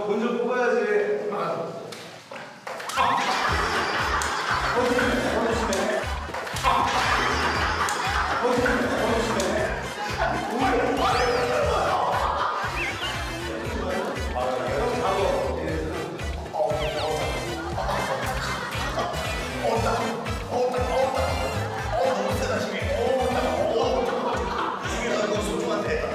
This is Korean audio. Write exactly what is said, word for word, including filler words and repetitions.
먼저 뽑아야지. 아. 어디 어디 심해? 아. 어디 어디 심해? 오늘 말을 하는 거야. 아, 하고. 어, 어다, 어다, 어다, 어 너무 세다 심해. 어다, 어. 이게 너무 소중한데.